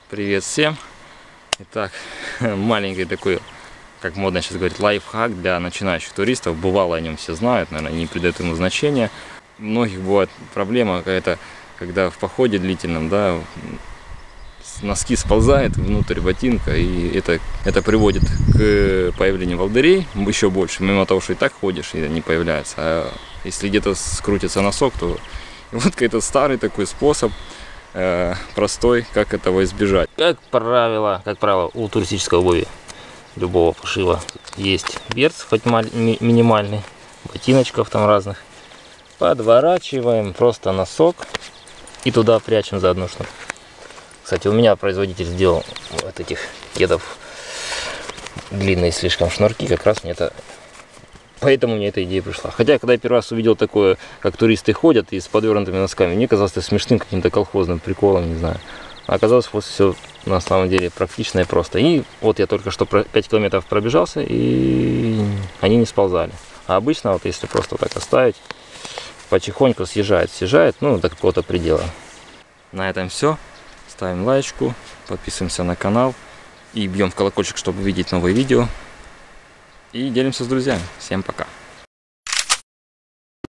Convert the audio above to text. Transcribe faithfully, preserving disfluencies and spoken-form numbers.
Привет всем! Итак, маленький такой, как модно сейчас говорить, лайфхак для начинающих туристов. Бывало, о нем все знают, наверное, не придают ему значения. У многих бывает проблема какая-то, когда в походе длительном, да, носки сползают внутрь ботинка, и это, это приводит к появлению волдырей еще больше, мимо того, что и так ходишь, и они появляются. А если где-то скрутится носок, то и вот какой-то старый такой способ, простой, как этого избежать. Как правило, как правило, у туристической обуви любого пошива есть берц, хоть минимальный, ботиночков там разных. Подворачиваем просто носок и туда прячем за одну шнур. Кстати, у меня производитель сделал вот этих кедов длинные слишком шнурки, как раз мне это... Поэтому мне эта идея пришла. Хотя, когда я первый раз увидел такое, как туристы ходят и с подвернутыми носками, мне казалось это смешным каким-то колхозным приколом, не знаю. А оказалось, вот все на самом деле практично и просто. И вот я только что пять километров пробежался, и они не сползали. А обычно, вот если просто так оставить, потихоньку съезжает, съезжает, ну, до какого-то предела. На этом все. Ставим лайочку, подписываемся на канал и бьем в колокольчик, чтобы видеть новые видео. И делимся с друзьями. Всем пока.